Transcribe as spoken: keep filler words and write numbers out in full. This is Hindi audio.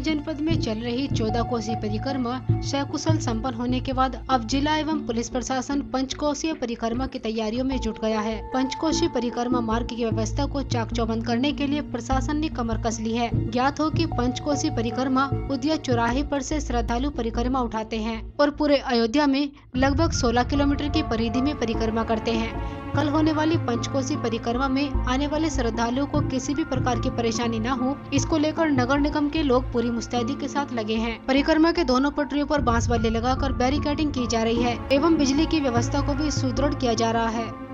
जनपद में चल रही चौदह कोसी परिक्रमा सकुशल संपन्न होने के बाद अब जिला एवं पुलिस प्रशासन पंचकोशीय परिक्रमा की तैयारियों में जुट गया है। पंचकोशी परिक्रमा मार्ग की व्यवस्था को चाक चौबंद करने के लिए प्रशासन ने कमर कस ली है। ज्ञात हो कि पंचकोशी परिक्रमा उदिया चौराहे पर से श्रद्धालु परिक्रमा उठाते हैं और पूरे अयोध्या में लगभग सोलह किलोमीटर की परिधि में परिक्रमा करते हैं। कल होने वाली पंचकोशी परिक्रमा में आने वाले श्रद्धालुओं को किसी भी प्रकार की परेशानी न हो, इसको लेकर नगर निगम के लोग पूरी मुस्तैदी के साथ लगे हैं। परिक्रमा के दोनों पटरियों पर बांस बल्ले लगाकर बैरिकेडिंग की जा रही है एवं बिजली की व्यवस्था को भी सुदृढ़ किया जा रहा है।